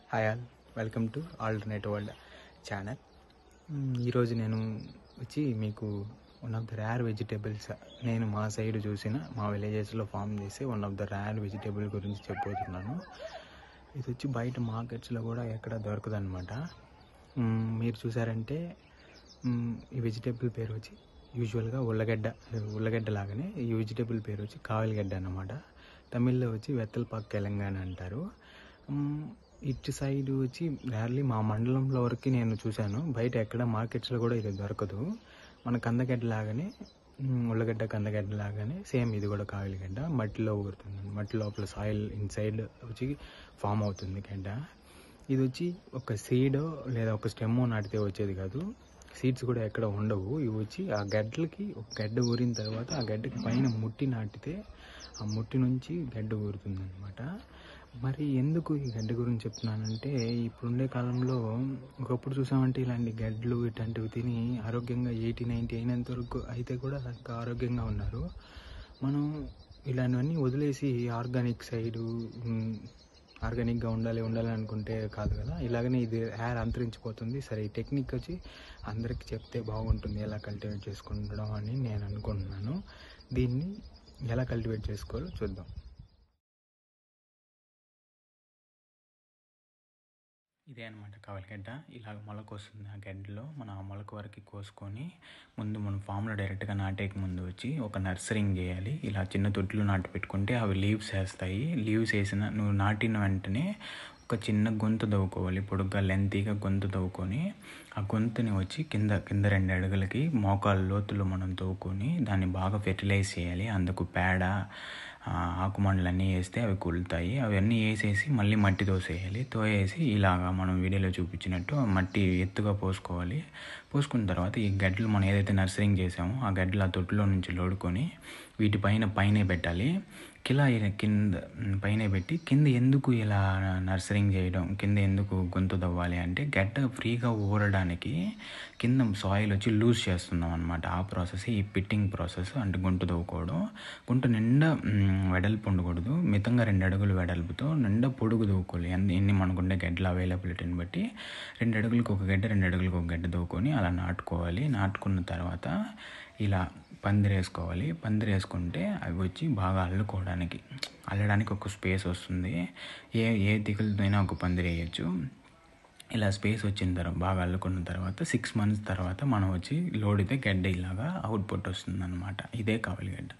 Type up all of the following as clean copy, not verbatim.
Hi all, welcome to AlternateWorld channel. ఈరోజు నేను వచ్చి మీకు one of the rare vegetables నేను మా సైడ్ చూసిన మా విలేజెస్లో ఫామ్ చేసే one of the rare vegetable గురించి చెప్పబోతున్నాను. ఇది వచ్చి బయట మార్కెట్స్లో కూడా ఎక్కడ దొరకదనమాట. మీరు చూసారంటే ఈ వెజిటేబుల్ పేరు వచ్చి యూజువల్గా ఉల్లగడ్డ లాగానే ఈ వెజిటేబుల్ పేరు వచ్చి కావలిగడ్డ అన్నమాట. తమిళ్లో వచ్చి వెత్తలపాకు తెలంగాణ అంటారు. ఇటు సైడ్ వచ్చి రేర్లీ మా మండలంలో వరకు నేను చూశాను, బయట ఎక్కడ మార్కెట్స్లో కూడా ఇది దొరకదు. మన కందగడ్డ లాగానే ఉల్లగడ్డ కందగడ్డ లాగానే సేమ్ ఇది కూడా కావలిగడ్డ మట్టిలో ఊరుతుంది. మట్టి లోపల సాయిల్ ఇన్సైడ్ వచ్చి ఫామ్ అవుతుంది గడ్డ. ఇది వచ్చి ఒక సీడో లేదా ఒక స్టెమ్మో నాటితే వచ్చేది కాదు. సీడ్స్ కూడా ఎక్కడ ఉండవు. ఇవి వచ్చి ఆ గడ్డలకి ఒక గడ్డ ఊరిన తర్వాత ఆ గడ్డకి పైన ముట్టి నాటితే ఆ ముట్టి నుంచి గడ్డ ఊరుతుంది అనమాట. మరి ఎందుకు ఈ గడ్డ గురించి చెప్తున్నానంటే, ఇప్పుడుండే కాలంలో ఒకప్పుడు చూసామంటే ఇలాంటి గడ్డలు ఇట్లాంటివి తిని ఆరోగ్యంగా 80-90 అయినంత వరకు అయితే కూడా ఇంకా ఆరోగ్యంగా ఉన్నారు. మనం ఇలాంటివన్నీ వదిలేసి ఆర్గానిక్గా ఉండాలి అనుకుంటే కాదు కదా. ఇలాగనే ఇది అంతరించిపోతుంది. సరే, ఈ టెక్నిక్ వచ్చి అందరికి చెప్తే బాగుంటుంది ఎలా కల్టివేట్ చేసుకుంటడం అని నేను అనుకుంటున్నాను. దీన్ని ఎలా కల్టివేట్ చేసుకోవాలో చూద్దాం. ఇదే అనమాట కావలిగడ్డ. ఇలాగ మొలక వస్తుంది. ఆ గడ్డలో మనం ఆ మొలక వరకు కోసుకొని ముందు మనం ఫామ్లో డైరెక్ట్గా నాటేక ముందు వచ్చి ఒక నర్సరింగ్ చేయాలి. ఇలా చిన్న తొట్లు నాటి పెట్టుకుంటే అవి లీవ్స్ వేస్తాయి. లీవ్స్ వేసిన నువ్వు నాటిన వెంటనే ఒక చిన్న గొంతు దవ్వుకోవాలి. పొడుగ్గా లెంతీగా గొంతు దవ్వుకొని ఆ గొంతుని వచ్చి కింద 2 అడుగులకి మోకాళ్ళ లోతులో మనం తవ్వుకొని దాన్ని బాగా ఫెర్టిలైజ్ చేయాలి. అందుకు పేడ ఆకుమండలు అన్నీ వేస్తే అవి కులుతాయి. అవన్నీ వేసేసి మళ్ళీ మట్టి తోసేయాలి. తోసేసి ఇలాగా మనం వీడియోలో చూపించినట్టు మట్టి ఎత్తుగా పోసుకోవాలి. పోసుకున్న తర్వాత ఈ గడ్డలు మనం ఏదైతే నర్సరింగ్ చేసామో ఆ గడ్డలు ఆ తొట్టులో నుంచి లోడుకొని వీటి పైనే పెట్టాలి. కింద పైన పెట్టి కింద ఎందుకు ఇలా నర్సరింగ్ చేయడం, కింద ఎందుకు గొంతు తవ్వాలి అంటే గడ్డ ఫ్రీగా ఊరడానికి కింద సాయిల్ వచ్చి లూజ్ చేస్తున్నాం అనమాట. ఆ ప్రాసెస్ ఈ పిట్టింగ్ ప్రాసెస్ అంటే గుంట తవ్వుకోవడం. గుంట నిండా వెడల్పు ఉండకూడదు, మితంగా 2 అడుగులు వెడల్పుతో నిండా పొడుగు తవ్వుకోవాలి. ఎన్ని మనకుండే గడ్డల అవైలబిలిటీని బట్టి 2 అడుగులకు ఒక గడ్డ 2 అడుగులకు ఒక గడ్డ తవ్వుకొని అలా నాటుకోవాలి. నాటుకున్న తర్వాత ఇలా పందిరేసుకోవాలి. పందిరేసుకుంటే అవి వచ్చి బాగా అల్లడానికి ఒక స్పేస్ వస్తుంది. ఏ దిగులతోనైనా ఒక పందిరి వేయచ్చు. ఇలా స్పేస్ వచ్చిన తర్వాత బాగా అల్లుకున్న తర్వాత 6 months తర్వాత మనం వచ్చి లోడితే గడ్డ ఇలాగా అవుట్పుట్ వస్తుంది అనమాట. ఇదే కావలిగడ్డ.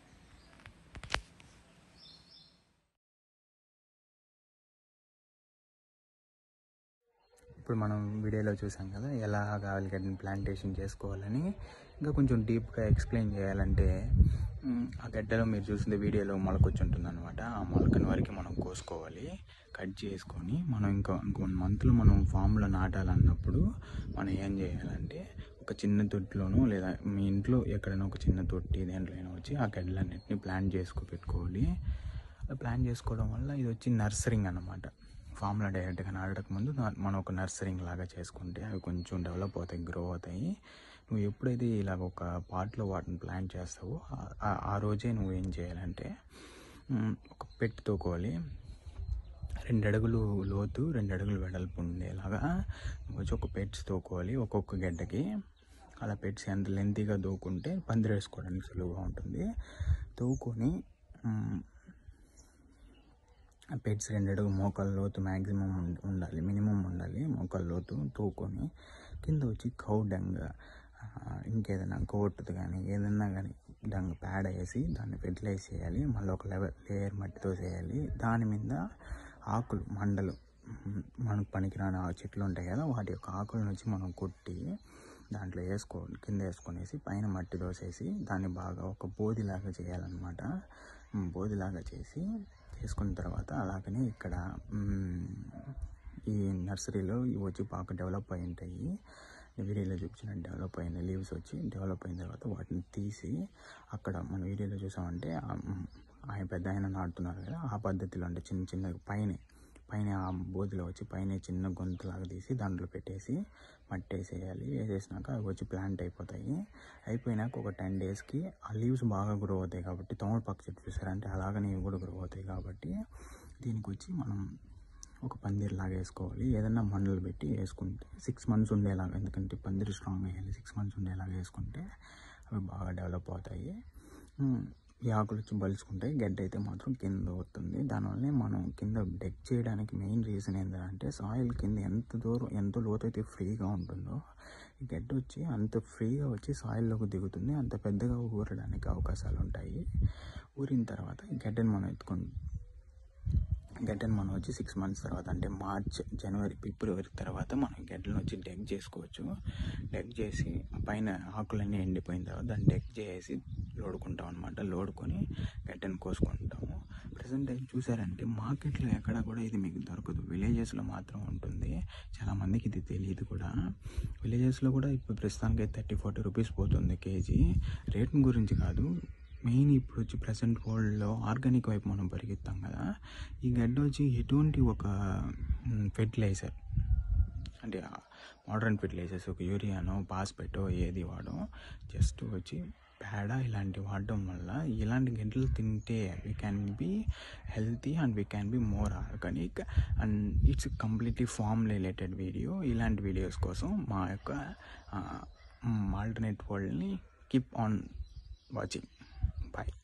ఇప్పుడు మనం వీడియోలో చూసాం కదా ఎలా కావలిగడ్డని ప్లాంటేషన్ చేసుకోవాలని. ఇంకా కొంచెం డీప్గా ఎక్స్ప్లెయిన్ చేయాలంటే ఆ గడ్డలో మీరు చూసిన వీడియోలో మొలకొచ్చి ఉంటుంది అనమాట. ఆ మొలకని వరకు మనం కోసుకోవాలి. కట్ చేసుకొని మనం ఇంకా 1 monthలో మనం ఫామ్లో నాటాలన్నప్పుడు మనం ఏం చేయాలంటే ఒక చిన్న తొట్టిలోనూ లేదా మీ ఇంట్లో ఎక్కడైనా ఒక చిన్న తొట్టి దేంట్లో అయినా వచ్చి ఆ గడ్డలన్నింటినీ ప్లాంట్ పెట్టుకోవాలి. ప్లాన్ చేసుకోవడం వల్ల ఇది వచ్చి నర్సరింగ్ అన్నమాట. ఫామ్లో డైరెక్ట్గా నాటక ముందు మనం ఒక నర్సరింగ్ లాగా చేసుకుంటే అవి కొంచెం డెవలప్ అవుతాయి, గ్రో అవుతాయి. నువ్వు ఎప్పుడైతే ఇలాగ ఒక పాట్లో వాటిని ప్లాంట్ చేస్తావో ఆ రోజే నువ్వు ఏం చేయాలంటే ఒక పెట్టి తోకోవాలి. 2 అడుగులు లోతు 2 అడుగులు వెడల్పు ఉండేలాగా వచ్చి ఒక పెట్స్ తోకోవాలి ఒక్కొక్క గడ్డకి. అలా పెట్స్ ఎంత లెంతీగా తోకుంటే పందిరేసుకోవడానికి సులువుగా ఉంటుంది. తోకొని పెట్స్ 2 అడుగు మోకాళ్ళ లోతు మ్యాక్సిమం ఉండాలి, మినిమం ఉండాలి. మోకాళ్ళ లోతు తోకొని కింద వచ్చి కౌ డంగ్ ఇంకేదైనా కోటుది కానీ ఏదన్నా కానీ డంగ్ పేడ వేసి దాన్ని ఫెర్టిలైజ్ చేయాలి. మళ్ళీ ఒక లేయర్ మట్టితో చేయాలి. దాని మీద ఆకులు మండలు మనకు పనికిరాని చెట్లు ఉంటాయి కదా, వాటి యొక్క ఆకులను వచ్చి మనం కొట్టి దాంట్లో కింద వేసుకొనేసి పైన మట్టి దోసేసి దాన్ని బాగా ఒక బోదిలాగా చేయాలన్నమాట. బోదిలాగా చేసుకున్న తర్వాత అలాగనే ఇక్కడ ఈ నర్సరీలో ఇవి వచ్చి బాగా డెవలప్ అయి ఉంటాయి. వీడియోలో చూపించినట్టు డెవలప్ అయిన లీవ్స్ వచ్చి డెవలప్ అయిన తర్వాత వాటిని తీసి అక్కడ మన వీడియోలో చూసామంటే ఆయన పెద్ద ఆయన నాటుతున్నారు కదా, ఆ పద్ధతిలో అంటే చిన్న పైన ఆ బోధిలో వచ్చి పైన చిన్న గొంతులాగా తీసి దాంట్లో పెట్టేసి మట్టి వేసేయాలి. వేసేసినాక అవి వచ్చి ప్లాంట్ అయిపోతాయి. అయిపోయినాక ఒక 10 daysకి ఆ లీవ్స్ బాగా గ్రో అవుతాయి కాబట్టి తమలపాకు చెట్టు చూసారంటే అలాగనే ఇవి కూడా గ్రో అవుతాయి కాబట్టి దీనికి వచ్చి మనం ఒక పందిర్ లాగా వేసుకోవాలి. ఏదన్నా మండలు పెట్టి వేసుకుంటే 6 months ఉండేలాగా, ఎందుకంటే పందిరి స్ట్రాంగ్ అయ్యాలి. 6 months ఉండేలాగా వేసుకుంటే అవి బాగా డెవలప్ అవుతాయి. ఈ ఆకులు వచ్చి బలుచుకుంటాయి. గడ్డి అయితే మాత్రం కింద అవుతుంది. దానివల్లనే మనం కింద డెక్ చేయడానికి మెయిన్ రీజన్ ఏంటంటే సాయిల్ కింద ఎంత లోతు అయితే ఫ్రీగా ఉంటుందో ఈ గడ్డి వచ్చి అంత ఫ్రీగా వచ్చి సాయిల్లోకి దిగుతుంది. అంత పెద్దగా ఊరడానికి అవకాశాలు ఉంటాయి. ఊరిన తర్వాత గడ్డని మనం వచ్చి 6 months తర్వాత, అంటే మార్చ్, జనవరి, ఫిబ్రవరి తర్వాత మనం గడ్డలను వచ్చి డెక్ చేసుకోవచ్చు. డెక్ చేసి పైన ఆకులన్నీ ఎండిపోయిన తర్వాత దాన్ని డెక్ చేసి లోడుకుంటాం అనమాట. లోడుకొని గడ్డను కోసుకుంటాము. ప్రజెంట్ టైం చూసారంటే మార్కెట్లో ఎక్కడ కూడా ఇది మీకు దొరకదు. విలేజెస్లో మాత్రం ఉంటుంది. చాలామందికి ఇది తెలియదు కూడా. విలేజెస్లో కూడా ఇప్పుడు ప్రస్తుతానికి 30-40 రూపీస్ పోతుంది కేజీ. రేట్ గురించి కాదు, మెయిన్ ఇప్పుడు వచ్చి ప్రజెంట్ వరల్డ్లో ఆర్గానిక్ వైపు మనం పరిగెత్తాం కదా. ఈ గడ్డ వచ్చి ఎటువంటి ఒక ఫెర్టిలైజర్, అంటే మోడర్న్ ఫెర్టిలైజర్స్, ఒక యూరియానో పాస్పెటో ఏది వాడో, జస్ట్ వచ్చి పేడ ఇలాంటివి వాడడం వల్ల ఇలాంటి గడ్డలు తింటే we can be healthy and we can be more organic. And it's completely farm related video. ఇలాంటి వీడియోస్ కోసం మా యొక్క ఆల్టర్నేట్ వరల్డ్ని కీప్ ఆన్ వాచింగ్. Bye.